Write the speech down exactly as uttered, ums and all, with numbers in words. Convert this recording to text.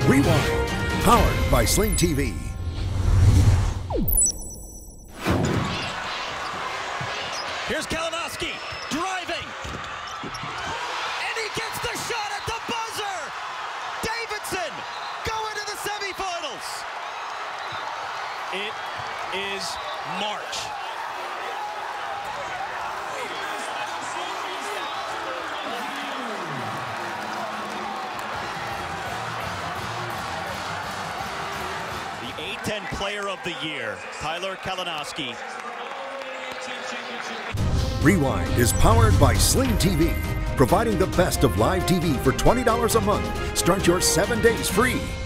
Rewind, powered by Sling T V. Here's Kalinoski driving, and he gets the shot at the buzzer. Davidson going to the semifinals. It is March. The A ten Player of the Year, Tyler Kalinoski. Rewind is powered by Sling T V, providing the best of live T V for twenty dollars a month. Start your seven days free.